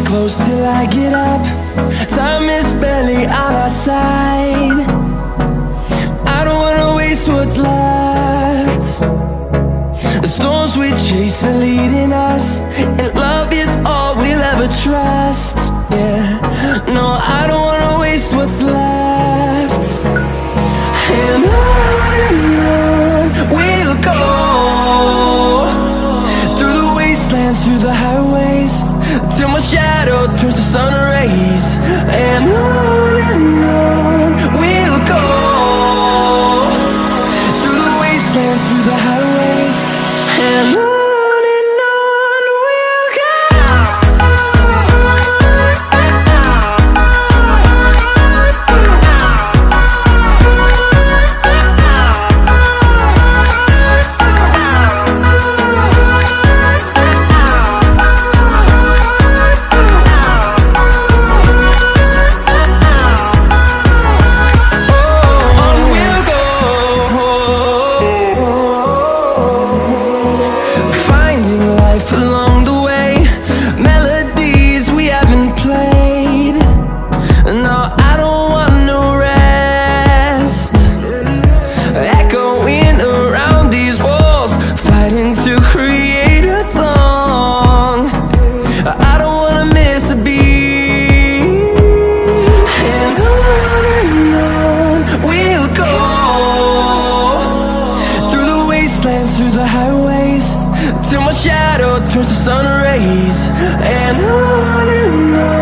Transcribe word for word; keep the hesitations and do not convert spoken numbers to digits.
close till I get up. Time is barely on our side. I don't wanna waste what's left. The storms we chase are leading us, and love is all we'll ever trust. Yeah, no, I don't wanna waste what's left. And on and on we'll go, through the wastelands, through the highways, till my shadow turns to sun rays. And on and on we'll go, through the wastelands, through the highways, and on. Along the way, melodies we haven't played. No, I don't want no rest. Echoing around these walls, fighting to create a song. I don't wanna miss a beat. And on and on we'll go, through the wastelands, through the highways, till my shadow turns to sun rays. And on and on